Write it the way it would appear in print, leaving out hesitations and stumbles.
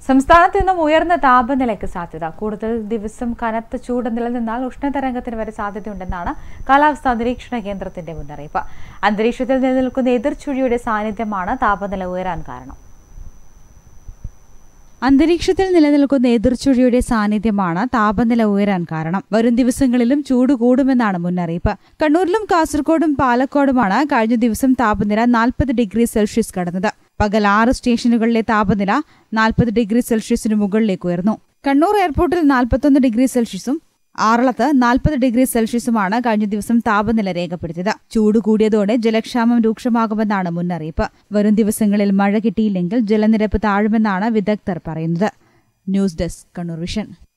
സംസ്ഥാനത്ത് നിന്നും ഉയർന്ന താപനിലയ്ക്ക് സാധ്യത. കൂടുതൽ ദിവസം കനത്ത ചൂട് നിലനിന്നാൽ ഉഷ്ണതരംഗത്തിന് വരെ സാധ്യതയുണ്ടെന്നാണ് കാലാവസ്ഥാ നിരീക്ഷണ കേന്ദ്രത്തിന്റെ മുന്നറിയിപ്പ്. അന്തരീക്ഷത്തിൽ നിലനിൽക്കുന്ന എതിർചുഴിയുടെ സാന്നിധ്യമാണ് താപനില ഉയരാൻ കാരണം. അന്തരീക്ഷത്തിൽ നിലനിൽക്കുന്ന എതിർചുഴിയുടെ സാന്നിധ്യമാണ് താപനില ഉയരാൻ കാരണം. വരും ദിവസങ്ങളിലും ചൂട് കൂടുമെന്നാണ് മുന്നറിയിപ്പ്. കണ്ണൂരിലും കാസർഗോഡും പാലക്കാടുമാണ് കഴിഞ്ഞ ദിവസം താപനില 40 ഡിഗ്രി സെൽഷ്യസ് കടന്നത്. പകൽ 6 സ്റ്റേഷനുകളിലെ താപനില 40 ഡിഗ്രി സെൽഷ്യസിന് മുകളിലേക്ക് ഉയർന്നു. കണ്ണൂർ എയർപോർട്ടിൽ 41 ഡിഗ്രി സെൽഷ്യസും ആറളത്ത് 40 ഡിഗ്രി സെൽഷ്യസുമാണ് കഴിഞ്ഞ ദിവസം താപനില രേഖപ്പെടുത്തിയത്. ചൂട് കൂടിയതോടെ ജലക്ഷാമം രൂക്ഷമാകുമെന്നാണ് മുന്നറിയിപ്പ്. വരും ദിവസങ്ങളിൽ മഴ കിട്ടിയില്ലെങ്കിൽ ജലനിരപ്പ് താഴുമെന്നാണ് വിദഗ്ധർ പറയുന്നത്. News desk Kannur vision.